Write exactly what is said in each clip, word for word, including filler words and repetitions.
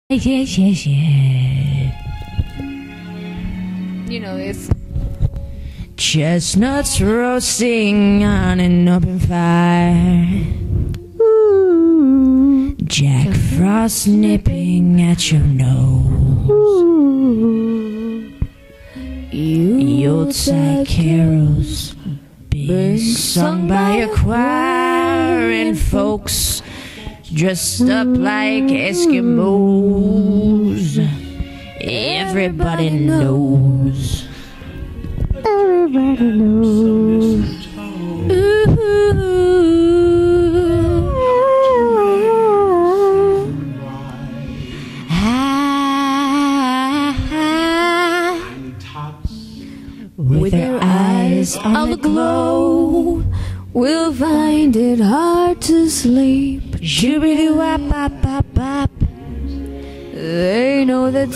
Yes, yes, yes. You know this. Chestnuts roasting on an open fire. Ooh. Jack Frost nipping at your nose. Ooh. Yuletide carols being sung by a choir, and folks dressed up like Eskimos. Everybody knows. Everybody knows. Ooh. Ah. With their eyes on the glow, we'll find it hard to sleep. Shoo-be-doo-wop-bop-bop-bop. They know that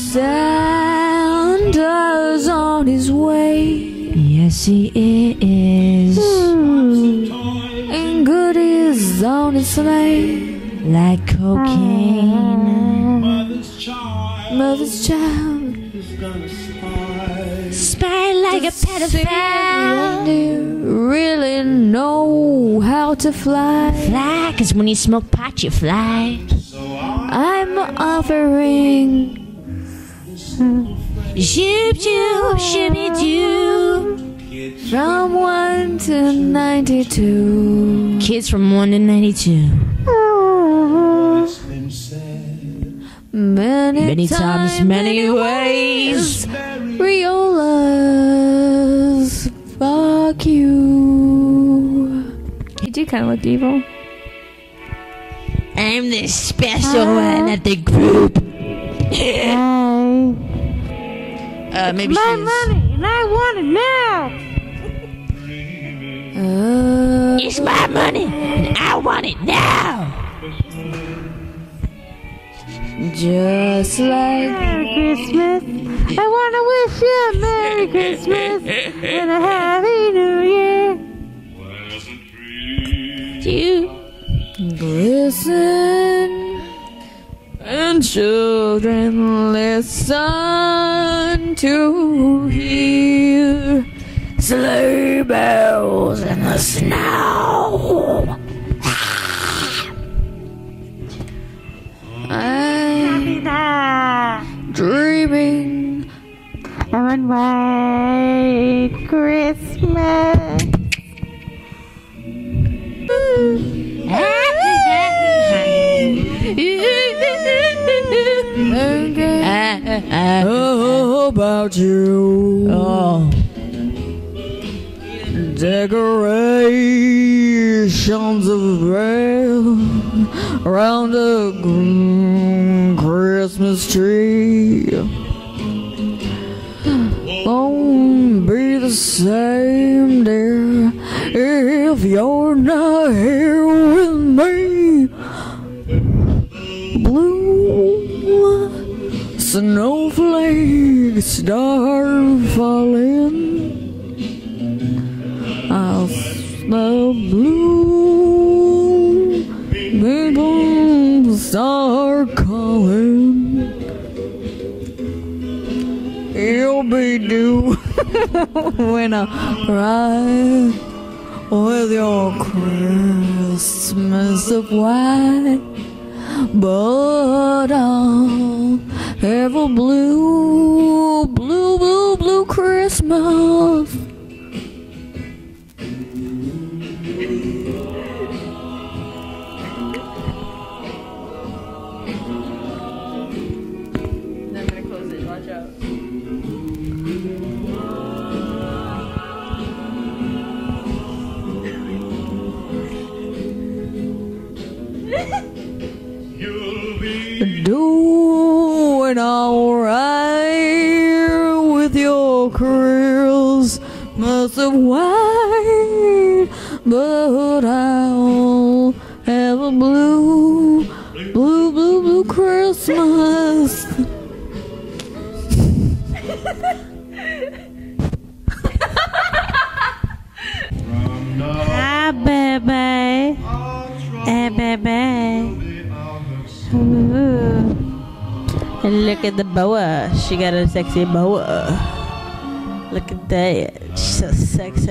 Santa's on his way. Yes, he is. Mm. And goodies on his sleigh, like cocaine. Mother's child, Mother's child is gonna spy, spy like a pedophile. Really know how to fly. Fly, cause when you smoke pot, you fly. I'm offering shoop shoop shooby doo from one to ninety-two. Kids from one to ninety-two. Many, many times, times, many ways. Riolas, fuck you. You do kind of look evil. I'm the special Hi. one at the group. uh, maybe it's my she's... money, and I want it now. Uh, it's my money, and I want it now. Just like Merry Christmas. I want to wish you a Merry Christmas and a Happy New Year. You listen, and children listen to hear sleigh bells in the snow. I'm dreaming of a white Christmas. How about you? Oh. Decorations of red around the green Christmas tree won't be the same, dear, if you're not here with me. Blue snowflakes start falling. I'll smell blue. People start calling. You'll be due when I ride with your Christmas of white. But I'll have a blue, blue, blue, blue Christmas. I'm gonna close it, watch out. Doing alright with your Christmas of white, but I'll have a blue, blue, blue, blue Christmas. Ah, baby. Ah, baby. Ooh. And look at the boa. She got a sexy boa. Look at that. She's so sexy.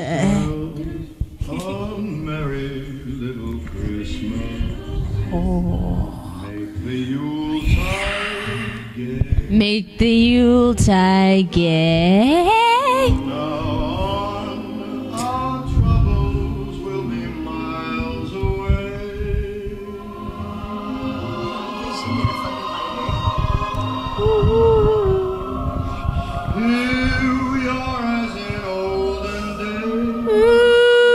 A merry little Christmas. Oh. Make the Yuletide gay. Make the Yuletide gay. Now on, our troubles will be miles away. Here we are as in olden days.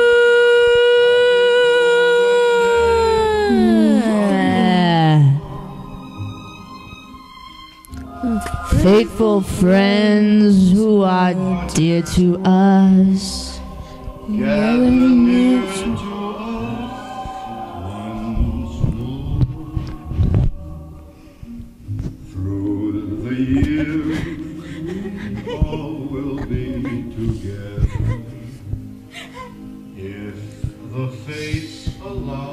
Faithful friends who are dear to us, Gather near to us once more. Through the years, we all will be together, if the fates allow.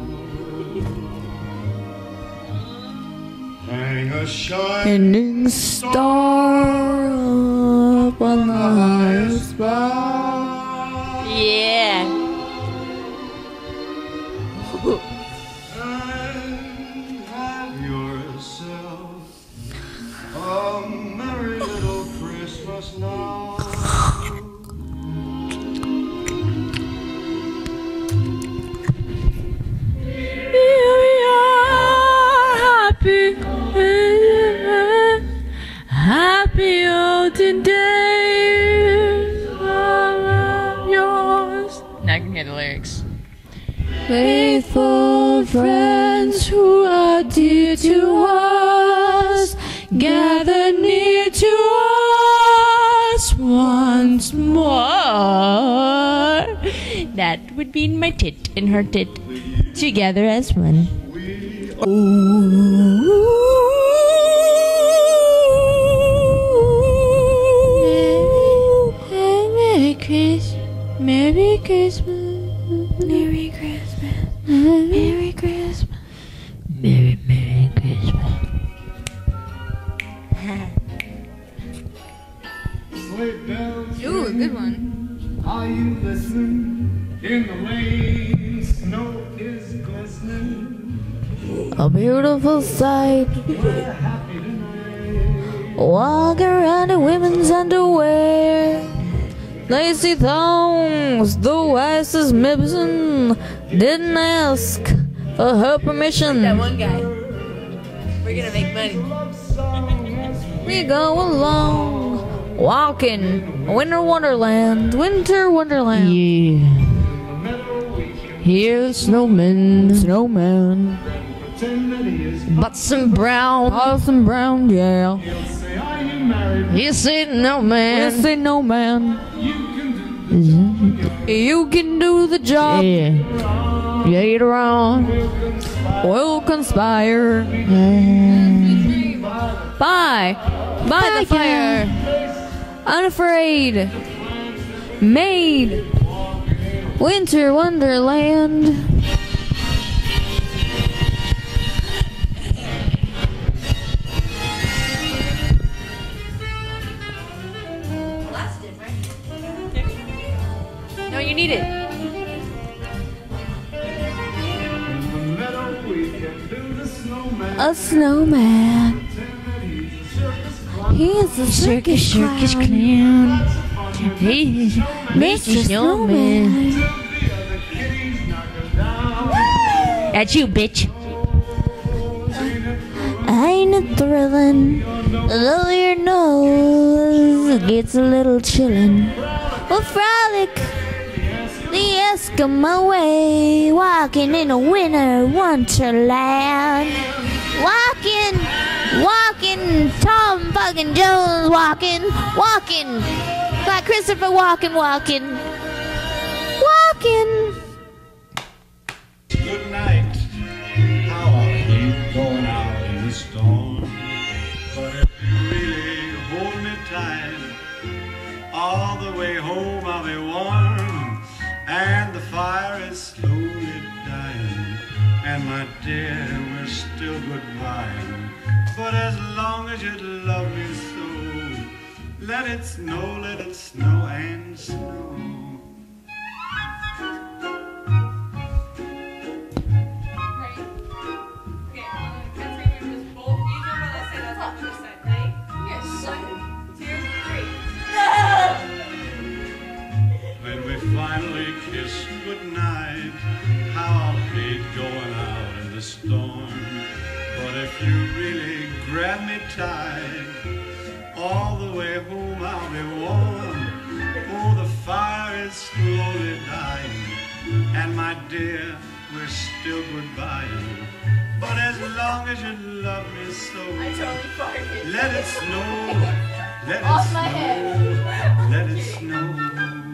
Hang a shining shining star up on the highest bough. Yeah. And have yourself a merry little Christmas now. Here we are, happy, happy olden days are yours. Now I can hear the lyrics. Faithful friends who are dear to us, gather near to us once more. That would be my tit and her tit together as one. Merry Christmas, Merry Christmas, Merry Christmas, Merry Christmas, Merry Merry Christmas. Ooh, a good one. Are you listening? In the lane, snow is glistening. A beautiful sight. We're happy tonight. Walk around in women's underwear. Lacy thongs, the wisest Mibson didn't ask for her permission. That one guy. We're gonna make money. We go along, walking, winter wonderland, winter wonderland. Yeah. Here's snowman, snowman. Pretend that he is. Butson Brown, Butson Brown, yeah. He'll say, are you married? You say no man, you say no man. You can do You can do the job. Yeah. Later on, we'll conspire. By, by the fire, unafraid, made, winter wonderland. No, you need it. in the meadow, we can do the snowman. A snowman. He's a circus, circus clown. He's Mister Snowman. That's you, bitch. Ain't it thrilling? Though your nose gets a little chillin'. We'll frolic the Eskimo way, walking in a winter wonderland. Walking, walking, Tom fucking Jones walking, walking, like Christopher Walken walking, walking. Good night. How I hate going out in the storm. But if you really hold me tight, all the way home I'll be warm. And the fire is slowly dying. And my dear, we're still goodbye. But as long as you love me so, let it snow, let it snow and snow. When we finally kiss goodnight, how I'll hate going out in the storm. But if you really grab me tight, all the way home I'll be warm. Oh, the fire is slowly dying, and my dear, we're still goodbying. But as long as you love me so, I totally farted. let it snow, let it Off my snow, head. let it snow.